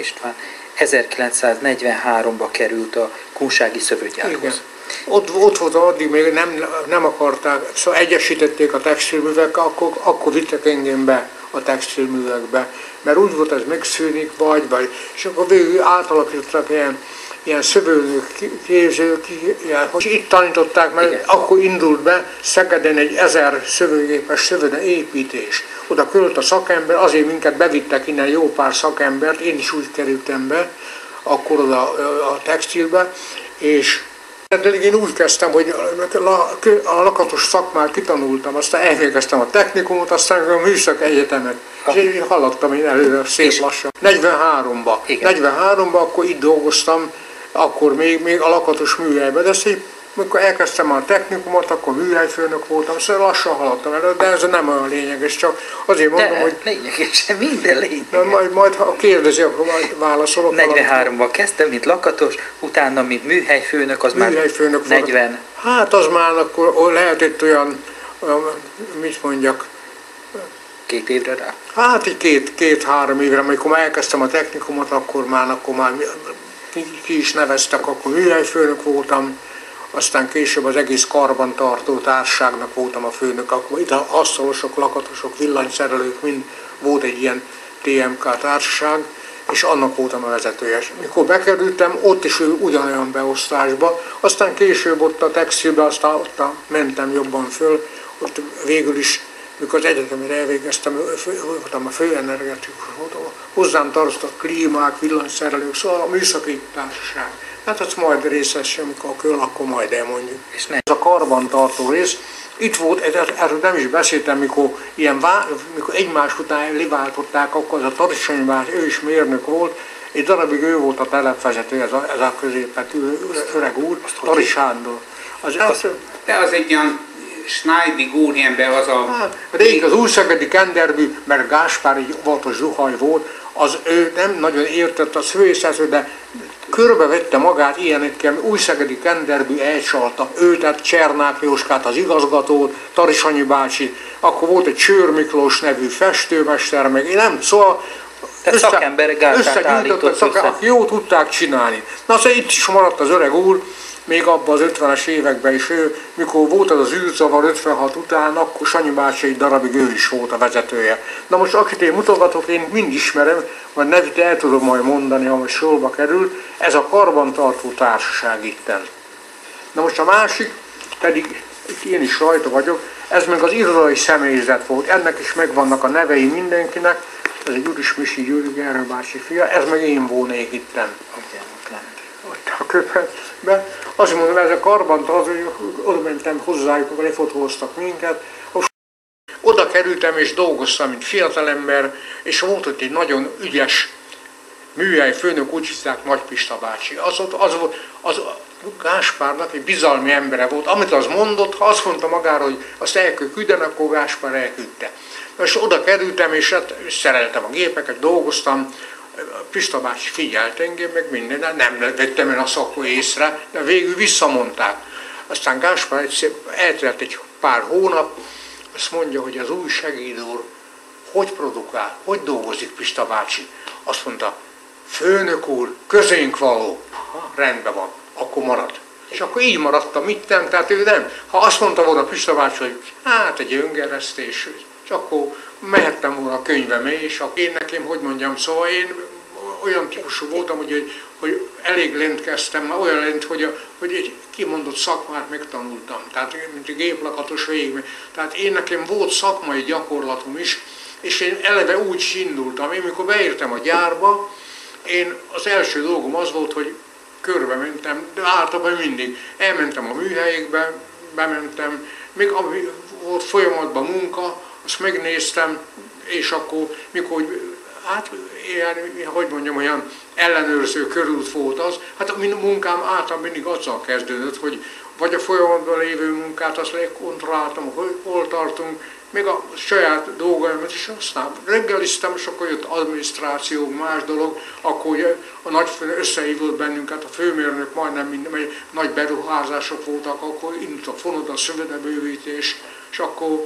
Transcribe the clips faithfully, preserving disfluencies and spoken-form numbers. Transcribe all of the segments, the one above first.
István ezerkilencszáznegyvenháromban került a kunsági szövőgyárhoz. Ott, ott volt, addig még nem, nem akarták, szóval egyesítették a textilművekkel, akkor, akkor vittek engem be a textilművekbe, mert úgy volt, ez megszűnik, vagy, vagy, és akkor végül átalakítottak ilyen, ilyen szövőnők, képzők, ilyen, hogy itt tanították, mert igen, akkor indult be Szegeden egy ezer szövőgépes szövőne építés. Oda került a szakember, azért minket bevittek innen jó pár szakembert, én is úgy kerültem be, akkor oda a textilbe, és de én úgy kezdtem, hogy a lakatos szakmát kitanultam, aztán elvégeztem a technikumot, aztán a műszak egyetemet. És én haladtam én előre szép és lassan. negyvenháromban. negyvenháromban akkor itt dolgoztam, akkor még, még a lakatos műhelyben. De szép, amikor elkezdtem a technikumot, akkor műhelyfőnök voltam, szóval lassan haladtam elő, de ez nem olyan lényeges, csak azért mondom, de, hogy... lényeges, minden lényeges. Na, majd, majd ha kérdezi, akkor majd válaszolok. negyvenháromban kezdtem, mint lakatos, utána, mint műhelyfőnök, az műhelyfőnök már negyven. Hát az már akkor lehetett olyan, olyan mit mondjak, két évre rá? Hát így két, két-három évre, amikor már elkezdtem a technikumot, akkor már, akkor már ki is neveztek, akkor műhelyfőnök voltam, aztán később az egész karbantartó társaságnak voltam a főnök, akkor itt a asztalosok, lakatosok, villanyszerelők, mind volt egy ilyen té em ká társaság, és annak voltam a vezetője. Mikor bekerültem, ott is ugyanolyan beosztásba, aztán később ott a textilbe, aztán ott mentem jobban föl, ott végül is, mikor az egyetemre elvégeztem, voltam a főenergetikus, hozzám tartoztak klímák, villanyszerelők, szóval a műszaki társaság. Hát azt majd részes, amikor kell, akkor majd elmondjuk. És ez a karbantartó rész, itt volt, erről nem is beszéltem, mikor, ilyen vá, mikor egymás után liváltották, akkor az a Tarisonyi bácsi, ő is mérnök volt, egy darabig ő volt a telepvezető, ez a, ez a középetű öreg úr, Tari Sándor. Az, az, de az egy ilyen Schneidi Górienben az a... Hát, rég az újszegedi kenderbű, mert Gáspár egy óvatos zuhany volt, az ő nem nagyon értett a szövészetről, de körbevette magát ilyenekkel, újszegedi kenderbű elcsalta őtet, Csernák Jóskát, az igazgatót, Tarisanyi bácsi, akkor volt egy Csőr Miklós nevű festőmester, meg én nem, szóval tehát össze, szakemberek gárdát állított össze. Akik jó tudták csinálni. Na szóval itt is maradt az öreg úr, még abban az ötvenes években is ő, mikor volt az az űrzavar ötvenhat után, akkor Sanyi bácsi egy darabig ő is volt a vezetője. Na most akit én mutogatok, én mind ismerem, vagy nevét el tudom majd mondani, ha most sorba kerül, ez a karbantartó társaság itten. Na most a másik, pedig itt én is rajta vagyok, ez meg az irodai személyzet volt, ennek is megvannak a nevei mindenkinek, ez egy Gyuris Misi Gyuri Gerő bácsi fia, ez meg én volnék itten. Ott a köpetben. Azt mondom, ez a karbantartó, oda mentem hozzájuk, akkor lefotóztak minket. Oda kerültem és dolgoztam, mint fiatalember, és volt ott egy nagyon ügyes műhely főnök, úgy hiszák Nagy Pista bácsi. Az, az volt, az Gáspárnak egy bizalmi embere volt, amit az mondott, ha azt mondta magára, hogy azt el kell küldeni, akkor Gáspár elküldte. És oda kerültem, és hát szereltem a gépeket, dolgoztam, Pista bácsi figyelt engem, meg minden, nem vettem én a szakó észre, de végül visszamondták. Aztán Gáspár eltelt egy pár hónap, azt mondja, hogy az új segéd úr hogy produkál, hogy dolgozik Pista bácsi. Azt mondta, főnök úr, közénk való. Ha, rendben van, akkor marad. És akkor így maradtam itten, tehát ő nem. Ha azt mondta volna Pista bácsi, hogy hát egy öngeresztés, és akkor mehettem volna a könyvemé, és akkor én nekem, hogy mondjam, szóval én olyan típusú voltam, hogy, hogy elég lent kezdtem, már olyan lent, hogy, a, hogy egy kimondott szakmát megtanultam, tehát mint egy géplakatos végig. Tehát én nekem volt szakmai gyakorlatom is, és én eleve úgy indultam, én mikor beértem a gyárba, én az első dolgom az volt, hogy körbe mentem, de általában mindig. Elmentem a műhelyekbe, bementem, még ami volt folyamatban munka, azt megnéztem, és akkor, mikor, hát, ilyen, hogy mondjam, olyan ellenőrző körút volt az, hát a munkám általában mindig azzal kezdődött, hogy vagy a folyamatban lévő munkát, azt lekontrolláltam, hogy hol tartunk, még a saját dolgaimat is, aztán reggeliztem, és akkor jött adminisztráció, más dolog, akkor a nagyfőnök összehívott bennünket, a főmérnök majdnem minden, nagy beruházások voltak, akkor indult a fonoda, szövedebővítés, és akkor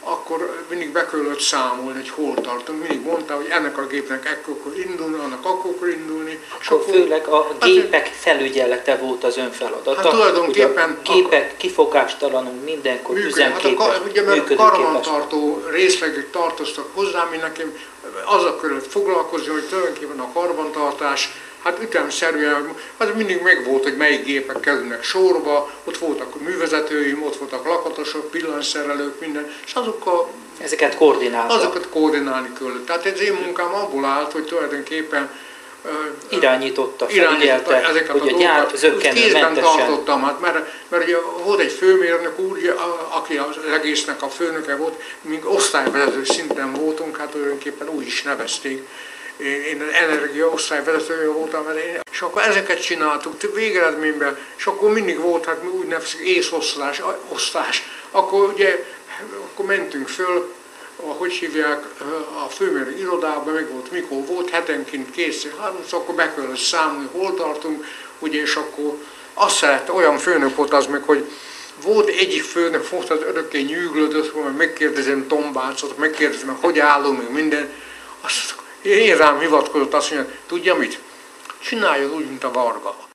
akkor mindig be kellett számolni, hogy hol tartunk. Mindig mondta, hogy ennek a gépnek ekkor indulni, annak akkor indulni. Akkor főleg a gépek felügyelete volt az ön feladata. Hát tulajdonképpen... A gépek kifogástalanul mindenkor üzemképes, hát ugye, mert a karbantartó részlegek tartoztak hozzá, mi nekem azzal kellett foglalkozni, hogy tulajdonképpen a karbantartás, hát ütemszerűen, az mindig megvolt, hogy melyik gépek kerülnek sorba, ott voltak művezetőim, ott voltak lakatosok, villanyszerelők, minden, és azokkal... Ezeket koordináltak. Azokat koordinálni kellett. Tehát ez én munkám abból állt, hogy tulajdonképpen irányította, felügyelte, hogy a gyár zökkenőmentesen. tartottam, hát, mert, mert ugye volt egy főmérnök úr, aki az egésznek a főnöke volt, míg osztályvezető szinten voltunk, hát tulajdonképpen úgy is nevezték. Én energia osztályvezetője voltam, és akkor ezeket csináltuk végeredményben, és akkor mindig volt, hát úgy nevezik észosztás, osztás. Akkor ugye, akkor mentünk föl, ahogy hívják, a főmérnök irodában, meg volt, mikor volt, hetenként kétszer, háromszor, akkor be kellett számolni, hol tartunk, ugye, és akkor azt szerette, olyan főnök volt az meg, hogy volt egyik főnök, volt az örökké nyűglődött, hogy megkérdezem Tombácot, megkérdezem, hogy állunk, meg minden, azt én rám hivatkozott, azt mondja, tudja mit? Csináljon úgy, mint a Varga.